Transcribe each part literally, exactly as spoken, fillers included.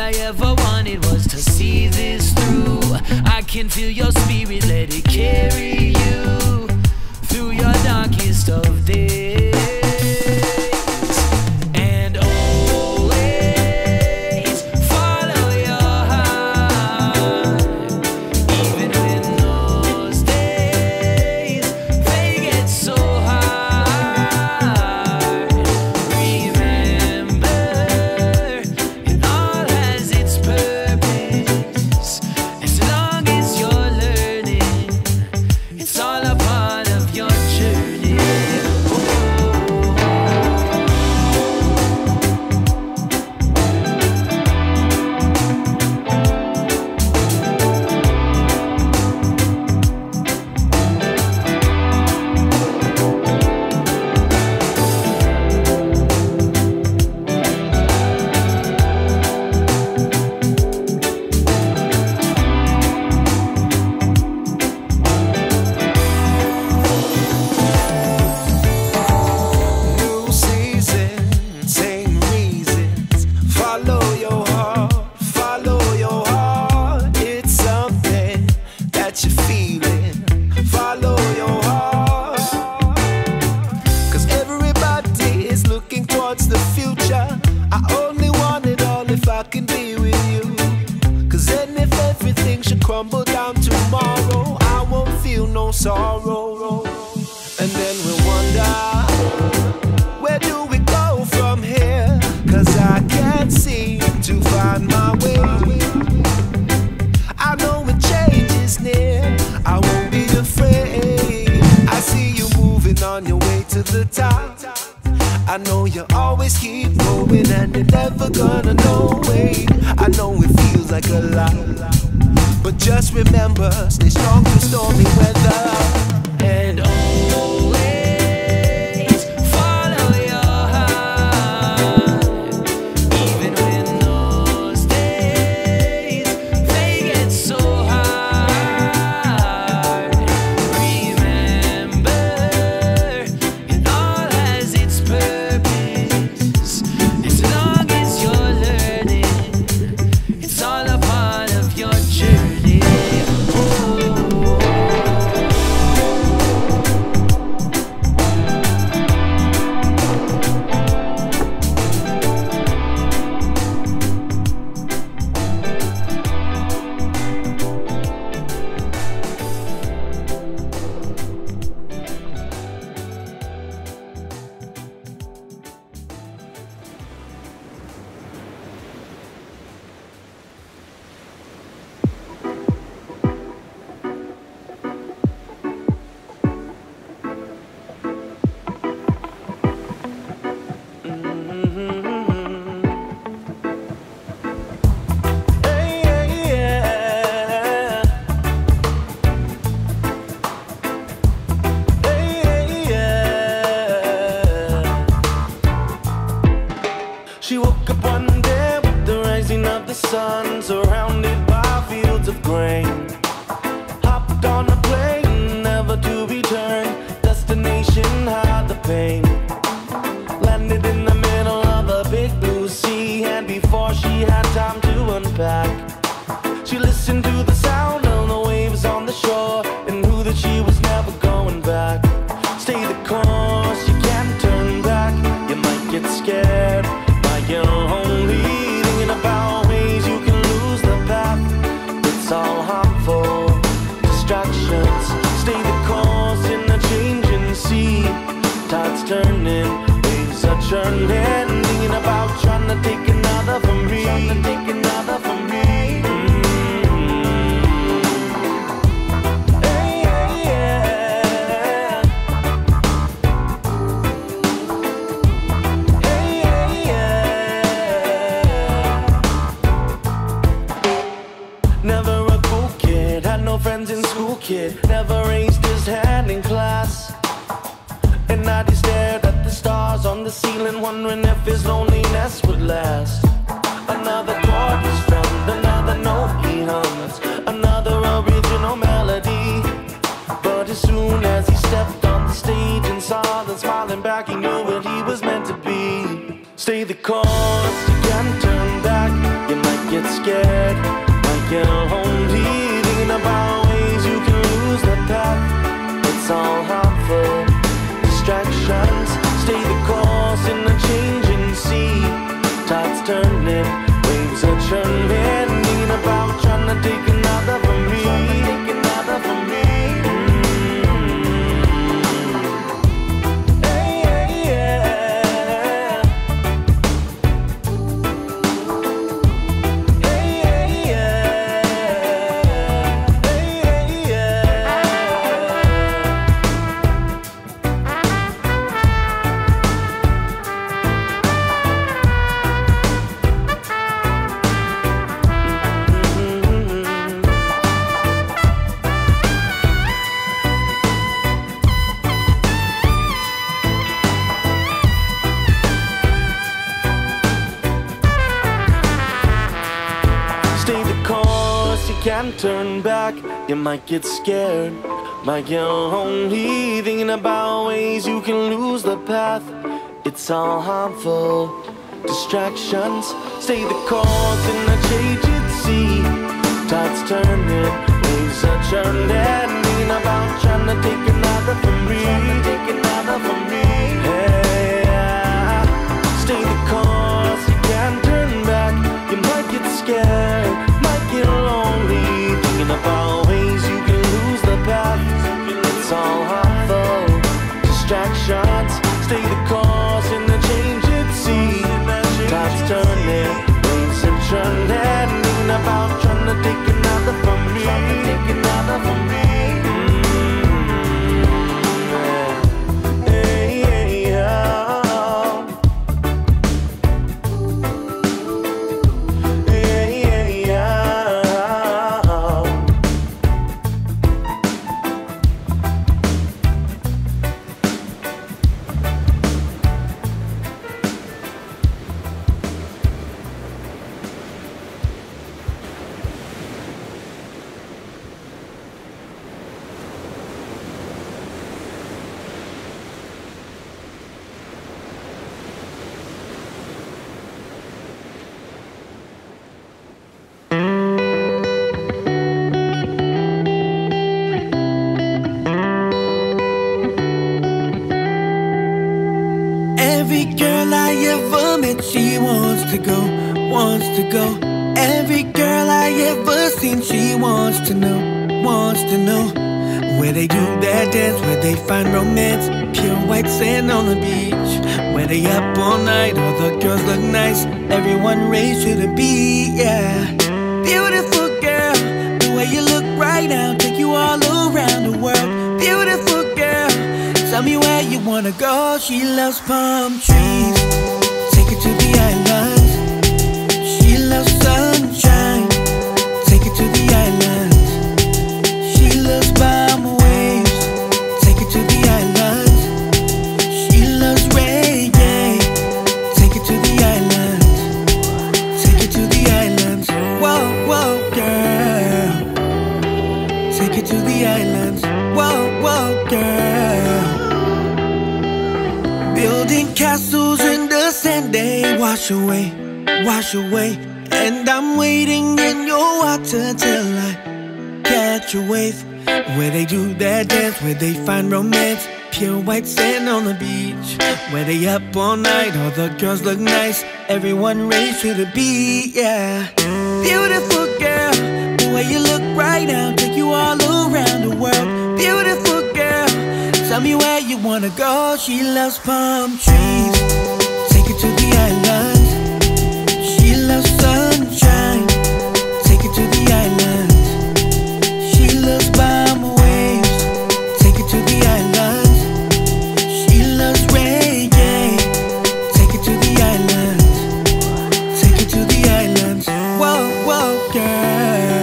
I ever wanted was to see this through. I can feel your spirit, let it carry you through your darkest of days. And always follow your heart, even when those days they get so hard. Remember, it all has its purpose. As long as you're learning, it's all a part of your journey. New season, same reasons. Follow your heart, follow your heart. It's something that you're feeling. Follow your heart. Cause everybody is looking towards the future. I only want it all if I can be with you. Cause then if everything should crumble down tomorrow, I won't feel no sorrow. And then we'll wonder, where do we go from here? Cause I can't seem to find my way. I know when change is near, I won't be afraid. I see you moving on your way to the top. I know you always keep going and you're never gonna know it. I know it feels like a lot, but just remember, stay strong through stormy weather. And always follow your heart, even when those days they get so hard. Remember, it all has its purpose. As long as you're learning, it's all a part of your journey. Oh. She woke up one day with the rising of the sun, surrounded by fields of grain. Hopped on a plane, never to return. Destination, hide the pain. Landed in the middle of a big blue sea, and before she had time to unpack, she listened to the sound of the waves on the shore and knew that she was never going back. Stay the course, you can't turn back. You might get scared, might get lonely, thinking about ways you can lose the path. It's all harmful distractions. Stay the course in the changing sea. Tides turning, waves are churning, thinking about trying to take another from me, trying to take another from me. Never a cool kid, had no friends in school, kid. Never raised his hand in class. At night he stared at the stars on the ceiling, wondering if his loneliness would last. Another chord is strummed, another note he hums, another original melody. But as soon as he stepped on the stage and saw them smiling back, he knew what he was meant to be. Stay the course, you can't turn back. You might get waves are churning, thinking about trying to take another from me, take another from me. Can't turn back, you might get scared, might get lonely, thinking about ways you can lose the path. It's all harmful distractions. Stay the course in the changing sea. Tides turning, waves are churning, thinking about trying to take another from me, take another from me. Yeah. Stay the course, you can't turn back, you might get scared, might get lonely, thinking about ways you can lose the path. It's all harmful distractions. Stay the course in the changing sea. Tides turning, waves are churning, thinking about trying to take another from me, take another from me. Every girl I ever met, she wants to go, wants to go. Every girl I ever seen, she wants to know, wants to know where they do their dance, where they find romance. Pure white sand on the beach, where they up all night, all the girls look nice, everyone raised to the beat, yeah. Beautiful girl, the way you look right now, take you all around the world. Beautiful girl, tell me where you wanna go. She loves palm trees, take her to the islands. She loves sunshine, take her to the islands. She loves palm waves, take her to the islands. She loves reggae, take her to the islands. Take her to the islands. Whoa, whoa, girl, take her to the islands. Whoa, whoa, girl. Building castles in the sand, they wash away, wash away. And I'm waiting in your water till I catch a wave. Where they do their dance, where they find romance. Pure white sand on the beach, where they up all night, all the girls look nice, everyone raised to the beat, yeah. Beautiful girl, the way you look right now, take you all around the world. Beautiful girl, tell me where you wanna go. She loves palm trees, take her to the islands. She loves sunshine, take her to the islands. She loves palm waves, take her to the islands. She loves reggae, take her to the islands. Take her to the islands. Whoa, whoa, girl.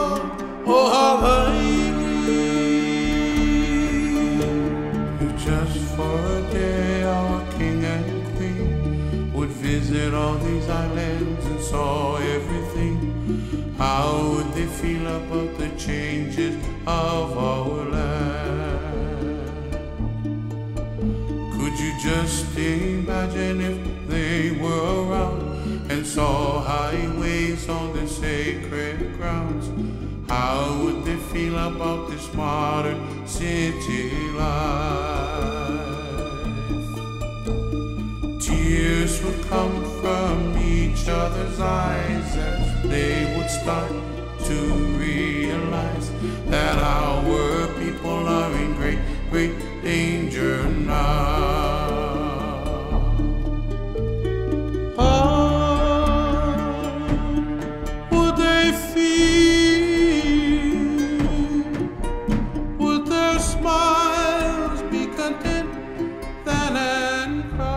Just just for a day our king and queen would visit all these islands and saw everything, how would they feel about the changes of our land? Could you just imagine if they were around and saw highways on the sacred grounds? How would they feel about this modern city life? Tears would come from each other's eyes as they would start to realize that our people are in great, great danger now. Smiles be content than and cry.